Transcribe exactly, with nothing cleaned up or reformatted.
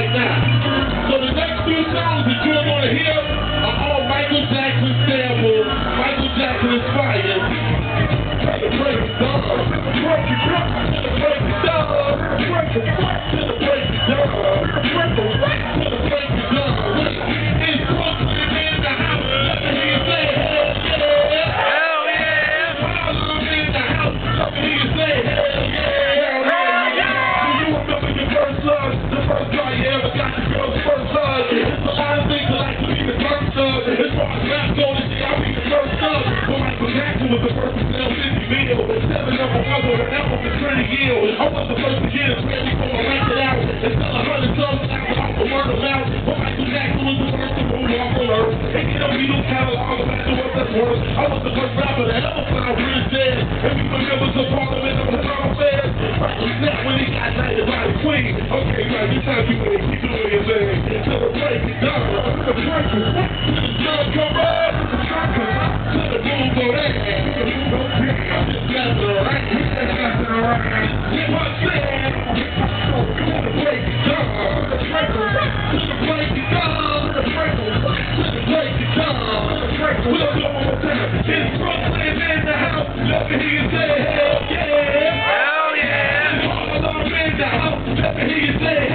right now. So the next two songs that you're going to hear are all Michael Jackson samples, Michael Jackson inspired. To the break it down, break it down, to the break it down, break it down, to the break it down, break it down, to the break it down. It's Brooklyn in the house, let me hear you say hell yeah. Hell yeah. Harlem in the house, let me hear you say hell yeah. Hell yeah. Do you remember your first love, the first guy you ever got your girl's first love? It's a lot of things I like to be the first love. As far as rap goes, I'll be the first love. But Michael Jackson was the first to sell fifty mil, seven number one with an album for twenty years. I was the first to get it ready before I ranked it out and sell a hundred songs out off the word of mouth. But Michael Jackson was the first to move off on earth. And get a Beatles catalog, no matter what that's worth. I was the first rapper to ever fly real dead. And we were members of Parliament on the Town Fair. Michael snapped when he got knighted by the Queen. Okay, man, this time you ain't keep doing your thing. To the break it down, to the break it down, to the sun come up, to the sun come up, to the moon go down. To the moon go down. I'm just messing around, I'm just messing around. Hear what I'm saying? To the break it down, to the break it down, to the break it down, to the break it down, to the break it down, to the break it down. We'll go one more time. It's Brooklyn in the house, let me hear you say hell yeah. Hell yeah. Harlem in the house, let me hear you say